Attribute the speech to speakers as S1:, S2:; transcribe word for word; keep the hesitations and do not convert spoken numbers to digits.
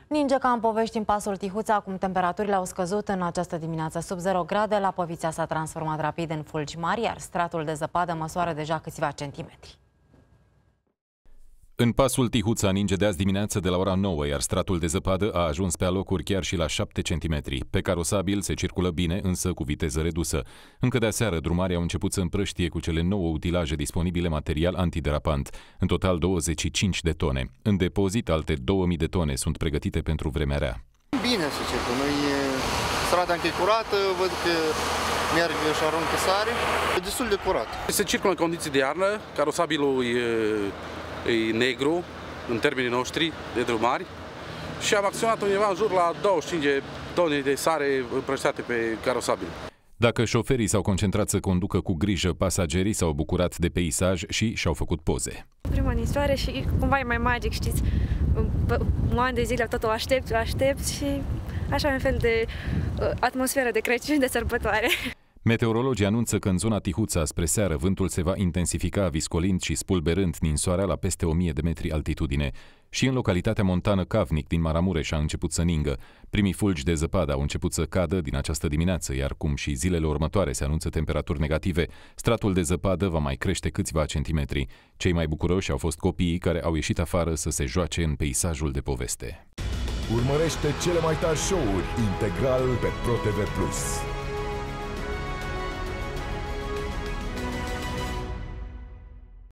S1: Ninge ca în povești în pasul Tihuța, acum temperaturile au scăzut în această dimineață sub zero grade, la Povița s-a transformat rapid în fulgi mari, iar stratul de zăpadă măsoară deja câțiva centimetri.
S2: În pasul Tihuța ninge de azi dimineață de la ora nouă, iar stratul de zăpadă a ajuns pe alocuri chiar și la șapte centimetri. Pe carosabil se circulă bine, însă cu viteză redusă. Încă de aseară, drumarii au început să împrăștie cu cele nouă utilaje disponibile material antiderapant, în total douăzeci și cinci de tone. În depozit, alte două mii de tone sunt pregătite pentru vremea rea.
S3: Bine să circulă. Noi strada încă e curată, văd că merg și aruncă sare. E destul de curat.
S4: Se circulă în condiții de iarnă, carosabilul e e negru, în termenii noștri, de drumari, și am acționat undeva în jur la douăzeci și cinci de tone de sare împrăștiate pe carosabil.
S2: Dacă șoferii s-au concentrat să conducă cu grijă, pasagerii s-au bucurat de peisaj și și-au făcut poze.
S5: Prima ninsoare și cumva e mai magic, știți, un an de zile tot o aștept, o aștept și așa un fel de uh, atmosferă de Crăciun, de sărbătoare.
S2: Meteorologii anunță că în zona Tihuța spre seară vântul se va intensifica, viscolind și spulberând ninsoarea la peste o mie de metri altitudine. Și în localitatea montană Cavnic din Maramureș a început să ningă. Primii fulgi de zăpadă au început să cadă din această dimineață, iar cum și zilele următoare se anunță temperaturi negative, stratul de zăpadă va mai crește câțiva centimetri. Cei mai bucuroși au fost copiii care au ieșit afară să se joace în peisajul de poveste.
S6: Urmărește cele mai tari show-uri integral pe ProTV plus.